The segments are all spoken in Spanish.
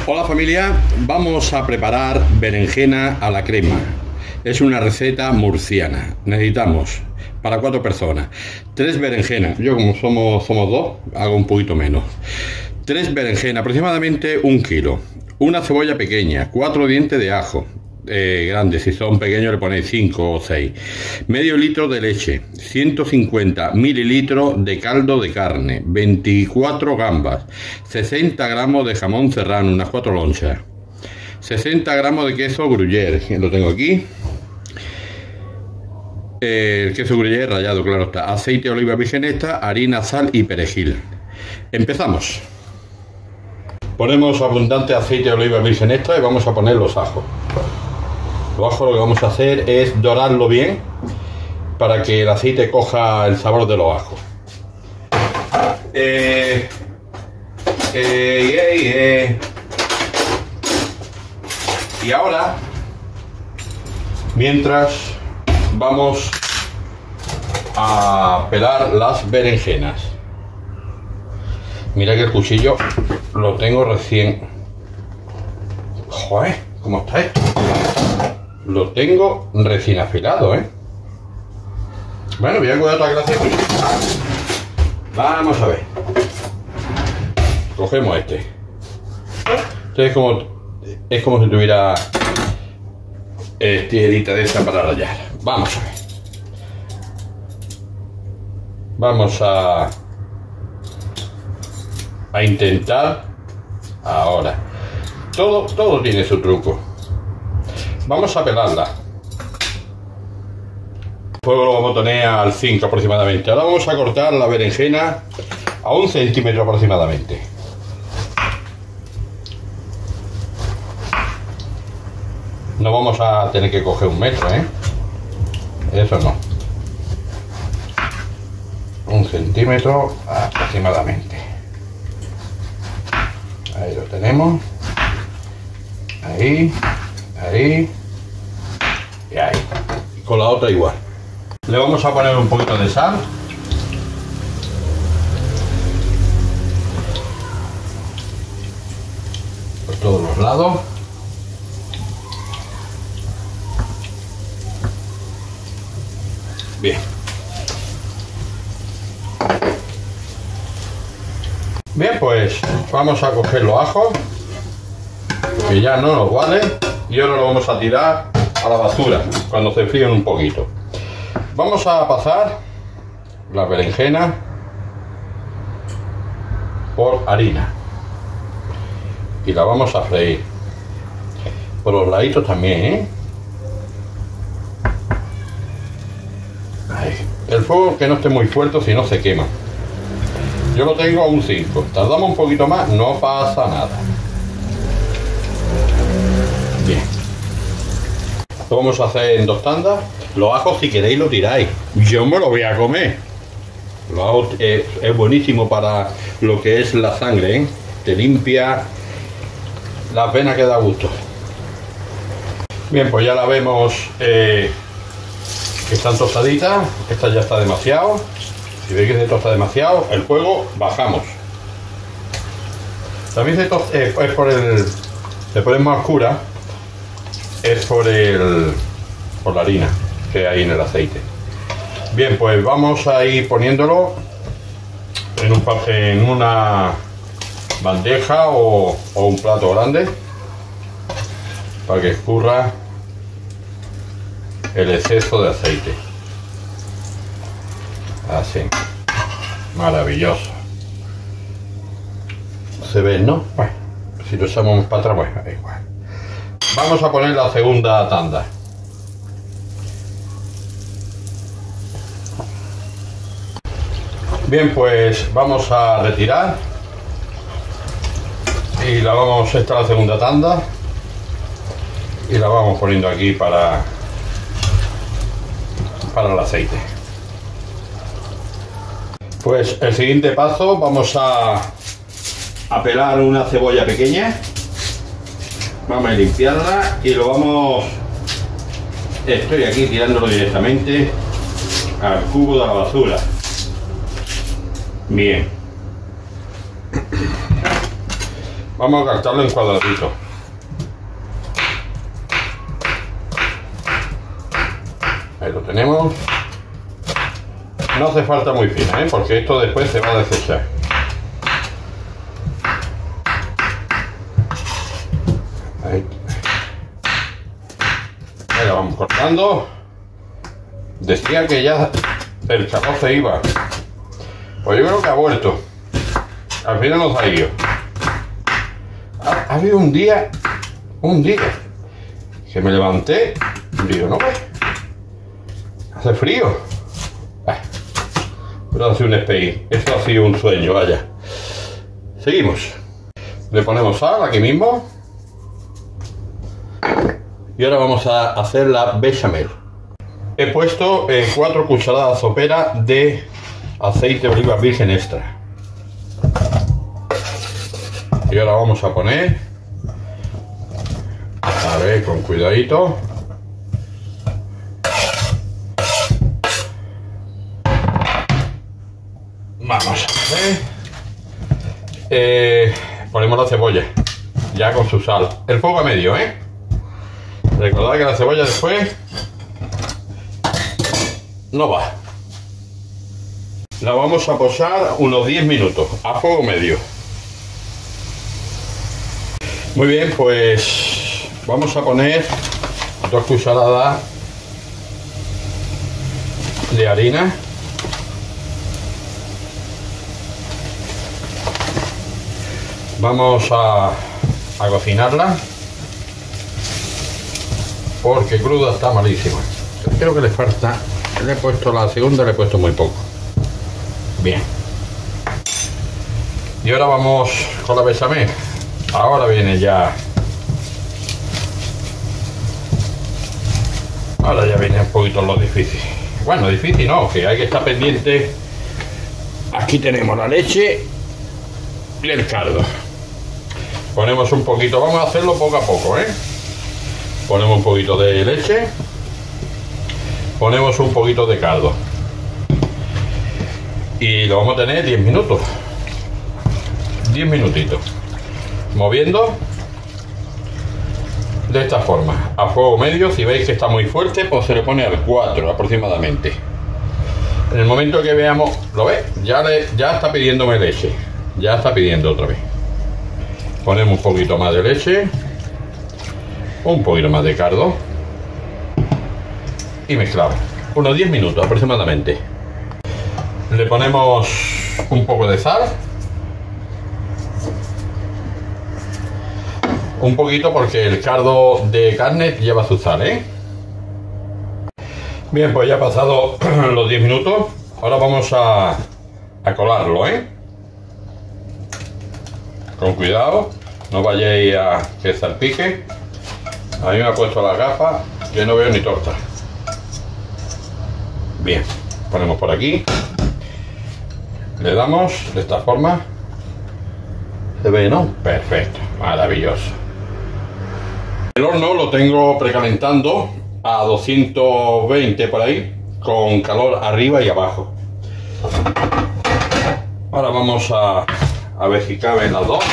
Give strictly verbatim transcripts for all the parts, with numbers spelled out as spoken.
Hola familia, vamos a preparar berenjena a la crema. Es una receta murciana. Necesitamos para cuatro personas tres berenjenas. Yo como somos, somos dos, hago un poquito menos. Tres berenjenas, aproximadamente un kilo. Una cebolla pequeña, cuatro dientes de ajo. Eh, grandes, si son pequeños le ponéis cinco o seis. Medio litro de leche, ciento cincuenta mililitros de caldo de carne, veinticuatro gambas, sesenta gramos de jamón serrano, unas cuatro lonchas, sesenta gramos de queso gruyère, lo tengo aquí. Eh, el queso gruyère rallado, claro está. Aceite de oliva virgen extra, harina, sal y perejil. Empezamos. Ponemos abundante aceite de oliva virgen extra y vamos a poner los ajos. Los ajos lo que vamos a hacer es dorarlo bien para que el aceite coja el sabor de los ajos. Eh, eh, eh, eh. Y ahora, mientras vamos a pelar las berenjenas. Mira que el cuchillo lo tengo recién. Joder, ¿cómo está esto? Lo tengo recién afilado, ¿eh? Bueno, voy a cuidar otra clase de cuchillo. Vamos a ver. Cogemos este. Este es como, es como si tuviera eh, tijerita de esta para rallar. Vamos a ver. Vamos a a intentar ahora. Todo, todo tiene su truco. Vamos a pelarla. El fuego lo vamos a poner al cinco aproximadamente. Ahora vamos a cortar la berenjena a un centímetro aproximadamente. No vamos a tener que coger un metro, ¿eh? Eso no. Un centímetro aproximadamente. Ahí lo tenemos. Ahí. Ahí. Y ahí. Y con la otra igual. Le vamos a poner un poquito de sal. Por todos los lados. Bien. Bien, pues vamos a coger los ajos, que ya no nos vale, y ahora lo vamos a tirar a la basura cuando se fríen un poquito. Vamos a pasar la berenjena por harina y la vamos a freír por los laditos también, ¿eh? Ahí. El fuego que no esté muy fuerte, si no se quema. Yo lo tengo a un cinco. Tardamos un poquito más, no pasa nada. Bien. Lo vamos a hacer en dos tandas. Los ajos, si queréis, lo tiráis. Yo me lo voy a comer. Los ajos es, es buenísimo para lo que es la sangre, ¿eh? Te limpia las venas, que da gusto. Bien, pues ya la vemos eh, que están tostaditas. Esta ya está demasiado. Si veis que se tosta demasiado, el fuego bajamos. También se tosta, eh, es por el, se pone más oscura, es por el, por la harina que hay en el aceite. Bien, pues vamos a ir poniéndolo en, un, en una bandeja o, o un plato grande para que escurra el exceso de aceite. Así, maravilloso. Se ve, ¿no? Bueno, si lo echamos para atrás, bueno, igual. Vamos a poner la segunda tanda. Bien, pues vamos a retirar y la vamos, esta es la segunda tanda y la vamos poniendo aquí para para el aceite. Pues el siguiente paso, vamos a, a pelar una cebolla pequeña. Vamos a limpiarla y lo vamos... Estoy aquí tirándolo directamente al cubo de la basura. Bien. Vamos a cortarlo en cuadraditos. Ahí lo tenemos. No hace falta muy fina, ¿eh? Porque esto después se va a desechar. Ahí. Ahí la vamos cortando. Decía que ya el calor se iba. Pues yo creo que ha vuelto. Al final nos ha ido. Ha, ha habido un día, un día, que me levanté y digo, no ves, hace frío. Ah, pero ha sido un space. Esto ha sido un sueño, vaya. Seguimos. Le ponemos sal aquí mismo. Y ahora vamos a hacer la bechamel. He puesto eh, cuatro cucharadas soperas de aceite de oliva virgen extra. Y ahora vamos a poner, a ver, con cuidadito. Vamos a ver. Eh, ponemos la cebolla, ya con su sal. El fuego a medio, ¿eh? Recordad que la cebolla después no va. La vamos a posar unos diez minutos a fuego medio. Muy bien, pues vamos a poner dos cucharadas de harina. Vamos a, a cocinarla porque cruda está malísima. Creo que le falta, le he puesto la segunda, le he puesto muy poco. Bien. Y ahora vamos con la bechamel. Ahora viene ya. Ahora ya viene un poquito lo difícil. Bueno, difícil no, que hay que estar pendiente. Aquí tenemos la leche y el caldo. Ponemos un poquito, vamos a hacerlo poco a poco, ¿eh? Ponemos un poquito de leche. Ponemos un poquito de caldo. Y lo vamos a tener diez minutos. diez minutitos. Moviendo de esta forma, a fuego medio. Si veis que está muy fuerte, pues se le pone al cuatro aproximadamente. En el momento que veamos, ¿lo ves? Ya, le, ya está pidiéndome leche. Ya está pidiendo otra vez. Ponemos un poquito más de leche, un poquito más de caldo y mezclamos. Unos diez minutos aproximadamente. Le ponemos un poco de sal. Un poquito porque el caldo de carne lleva su sal, ¿eh? Bien, pues ya ha pasado los diez minutos. Ahora vamos a, a colarlo, ¿eh? Con cuidado, no vayáis a que salpique. A mí me ha puesto las gafas, que no veo ni torta. Bien, ponemos por aquí. Le damos de esta forma. ¿Se ve, no? Perfecto, maravilloso. El horno lo tengo precalentando a doscientos veinte por ahí, con calor arriba y abajo. Ahora vamos a, a ver si caben las dos.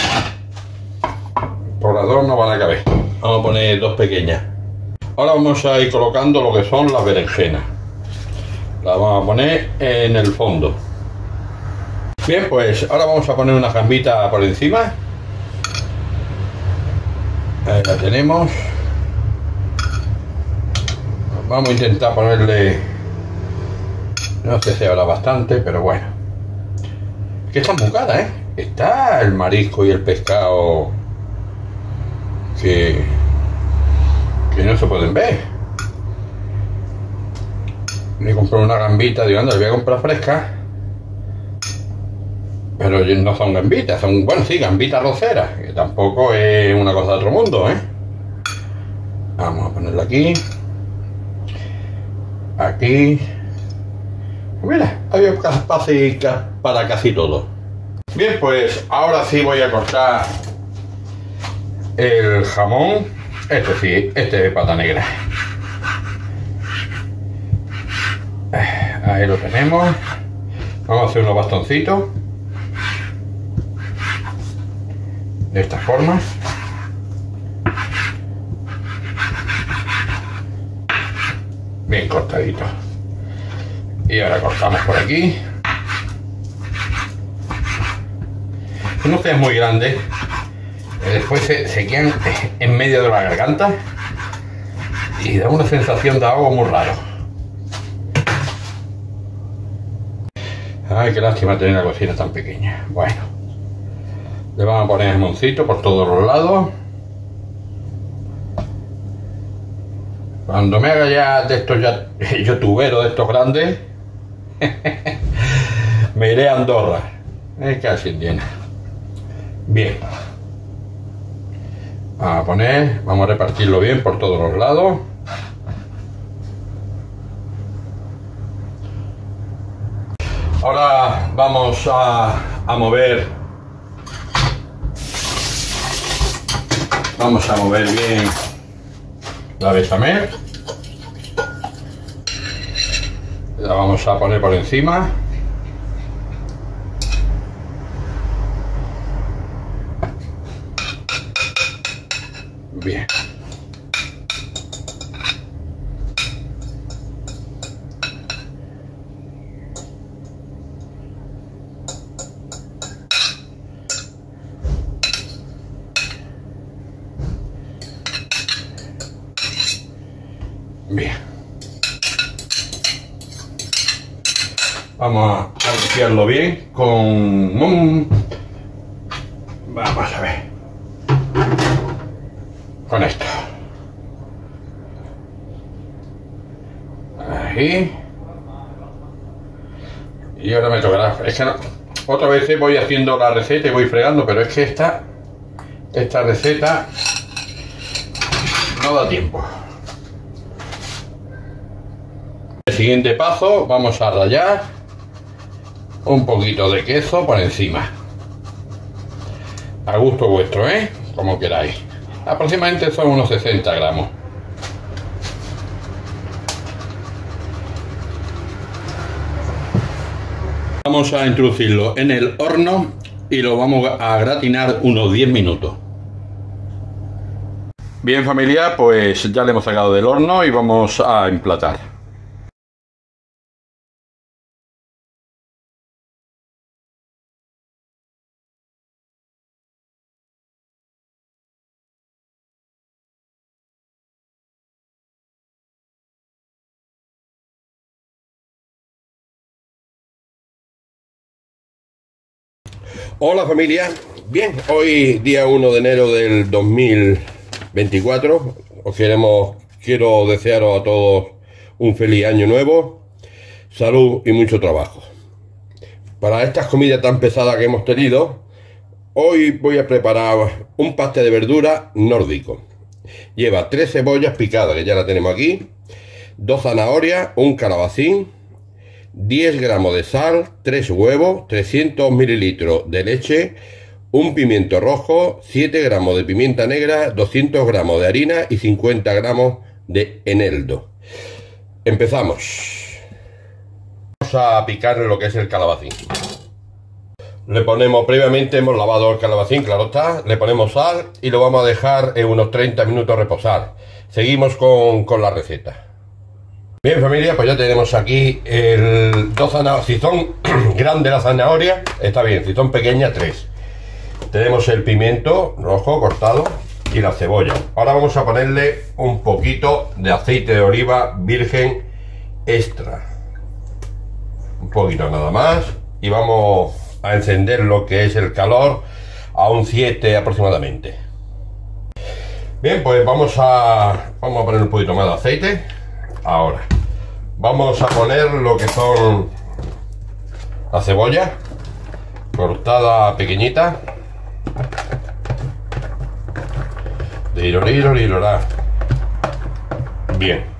Por las dos no van a caber. Vamos a poner dos pequeñas. Ahora vamos a ir colocando lo que son las berenjenas. Las vamos a poner en el fondo. Bien, pues ahora vamos a poner una gambita por encima. Ahí la tenemos. Vamos a intentar ponerle, no sé si habrá bastante, pero bueno. Que está muy cara, ¿eh? Está el marisco y el pescado que, que no se pueden ver. Me compré una gambita, digo, anda, le voy a comprar fresca. Pero no son gambitas, son, bueno, sí, gambitas roceras, que tampoco es una cosa de otro mundo, ¿eh? Vamos a ponerla aquí. Aquí. Mira, había espacio para casi todo. Bien, pues ahora sí voy a cortar el jamón. Este sí, este es pata negra. Ahí lo tenemos. Vamos a hacer unos bastoncitos. de esta forma. Bien cortadito. Y ahora cortamos por aquí. No es muy grande, después se, se quedan en medio de la garganta y da una sensación de algo muy raro. Ay, qué lástima tener la cocina tan pequeña. Bueno, le vamos a poner jamoncito por todos los lados. Cuando me haga ya de estos ya youtuberos de estos grandes, me iré a Andorra. Es casi llena. Bien, vamos a poner, vamos a repartirlo bien por todos los lados. Ahora vamos a, a mover, vamos a mover bien la bechamel. La vamos a poner por encima. Bien. Bien. Vamos a limpiarlo bien con... Vamos a ver. Con esto. Ahí. Y ahora me tocará. Es que no, otra vez voy haciendo la receta y voy fregando, pero es que esta, esta receta no da tiempo. El siguiente paso, vamos a rallar un poquito de queso por encima. A gusto vuestro, ¿eh? Como queráis. Aproximadamente son unos sesenta gramos. Vamos a introducirlo en el horno y lo vamos a gratinar unos diez minutos. Bien, familia, pues ya le hemos sacado del horno y vamos a emplatar. Hola familia, bien, hoy día uno de enero del dos mil veinticuatro, os queremos, quiero desearos a todos un feliz año nuevo, salud y mucho trabajo. Para estas comidas tan pesadas que hemos tenido, hoy voy a preparar un pasté de verdura nórdico. Lleva tres cebollas picadas, que ya la tenemos aquí, dos zanahorias, un calabacín, diez gramos de sal, tres huevos, trescientos mililitros de leche, un pimiento rojo, siete gramos de pimienta negra, doscientos gramos de harina y cincuenta gramos de eneldo. Empezamos. Vamos a picar lo que es el calabacín. Le ponemos, previamente hemos lavado el calabacín, claro está, le ponemos sal y lo vamos a dejar en unos treinta minutos reposar. Seguimos con, con la receta. Bien familia, pues ya tenemos aquí el dos zanahorias. Si son grandes las zanahorias, está bien, si son pequeñas, tres. Tenemos el pimiento rojo cortado y la cebolla. Ahora vamos a ponerle un poquito de aceite de oliva virgen extra. Un poquito nada más. Y vamos a encender lo que es el calor a un siete aproximadamente. Bien, pues vamos a, vamos a poner un poquito más de aceite. Ahora vamos a poner lo que son la cebolla cortada pequeñita. De iroriro, irorá. Bien.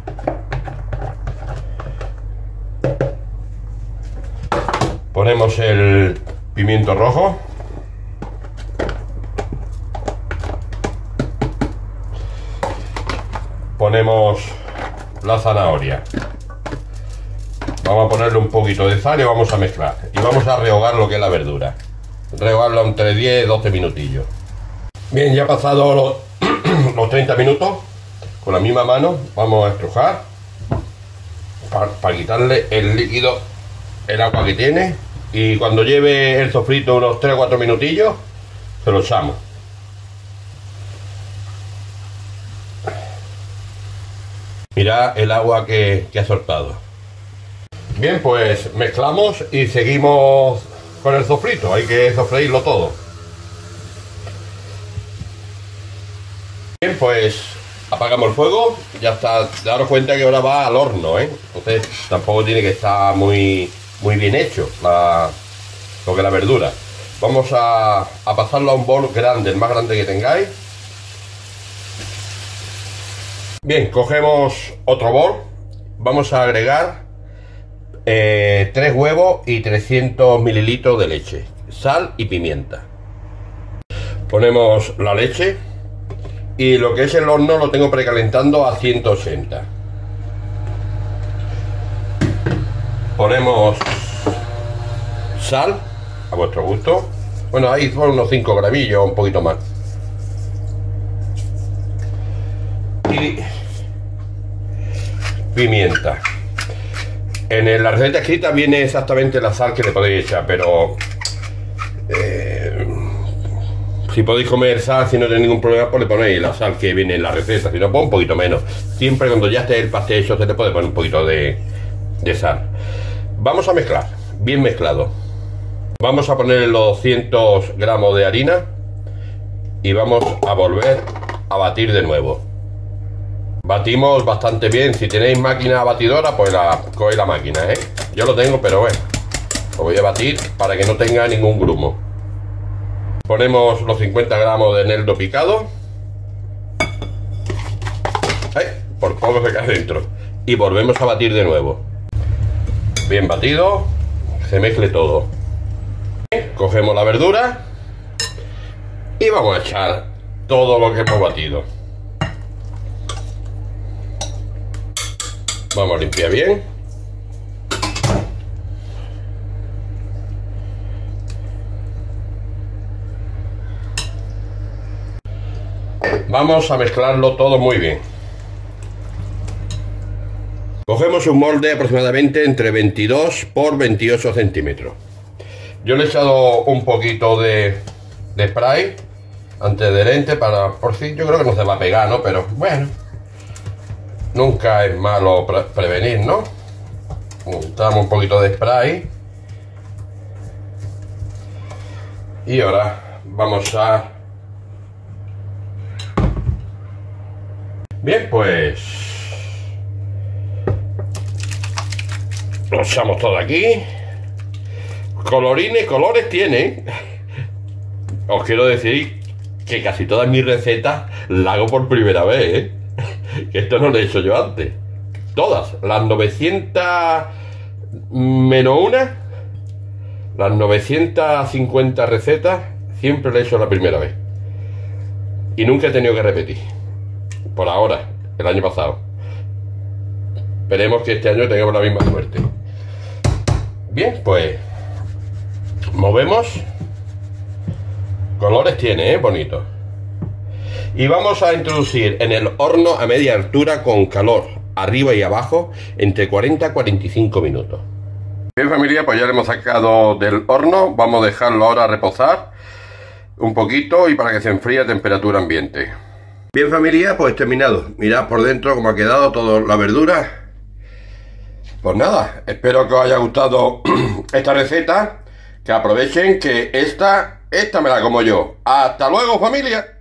Ponemos el pimiento rojo. Ponemos la zanahoria. Vamos a ponerle un poquito de sal y vamos a mezclar. Y vamos a rehogar lo que es la verdura. Rehogarlo entre diez y doce minutillos. Bien, ya ha pasado los, los treinta minutos. Con la misma mano vamos a estrujar para, para quitarle el líquido, el agua que tiene. Y cuando lleve el sofrito unos tres o cuatro minutillos, se lo echamos. Mirad el agua que, que ha soltado. Bien, pues mezclamos y seguimos con el sofrito. Hay que sofreírlo todo. Bien, pues apagamos el fuego. Ya está. Daros cuenta que ahora va al horno, ¿eh? Entonces tampoco tiene que estar muy, muy bien hecho la, lo que es la verdura. Vamos a, a pasarlo a un bol grande, el más grande que tengáis. Bien, cogemos otro bol. Vamos a agregar eh, tres huevos y trescientos mililitros de leche, sal y pimienta. Ponemos la leche y lo que es el horno lo tengo precalentando a ciento ochenta. Ponemos sal a vuestro gusto. Bueno, ahí son unos cinco gramillos, un poquito más. Y pimienta. En la receta escrita viene exactamente la sal que le podéis echar, pero eh, si podéis comer sal, si no tenéis ningún problema, pues le ponéis la sal que viene en la receta. Si no, pues un poquito menos. Siempre cuando ya esté el pastel hecho se le puede poner un poquito de, de sal. Vamos a mezclar, bien mezclado. Vamos a poner los doscientos gramos de harina y vamos a volver a batir de nuevo. Batimos bastante bien. Si tenéis máquina batidora, pues la cogéis la máquina, ¿eh? Yo lo tengo, pero bueno, lo voy a batir para que no tenga ningún grumo. Ponemos los cincuenta gramos de eneldo picado. ¡Ay! Por poco se cae dentro. Y volvemos a batir de nuevo. Bien batido. Se mezcle todo. Cogemos la verdura y vamos a echar todo lo que hemos batido. Vamos a limpiar bien. Vamos a mezclarlo todo muy bien. Cogemos un molde aproximadamente entre veintidós por veintiocho centímetros. Yo le he echado un poquito de, de spray antiadherente para, por si, yo creo que no se va a pegar, ¿no? Pero bueno, nunca es malo pre prevenir, ¿no? Damos un poquito de spray. Y ahora vamos a... Bien, pues... Lo echamos todo aquí. Colorines, colores tiene. Os quiero decir que casi todas mis recetas las hago por primera vez, ¿eh? Que esto no lo he hecho yo antes. Todas, las novecientas menos una, las novecientas cincuenta recetas, siempre lo he hecho la primera vez. Y nunca he tenido que repetir. Por ahora, el año pasado. Esperemos que este año tengamos la misma suerte. Bien, pues movemos. Colores tiene, ¿eh? Bonito. Y vamos a introducir en el horno a media altura con calor, arriba y abajo, entre cuarenta a cuarenta y cinco minutos. Bien, familia, pues ya lo hemos sacado del horno. Vamos a dejarlo ahora reposar un poquito y para que se enfríe a temperatura ambiente. Bien, familia, pues terminado. Mirad por dentro cómo ha quedado toda la verdura. Pues nada, espero que os haya gustado esta receta. Que aprovechen que esta, esta me la como yo. ¡Hasta luego, familia!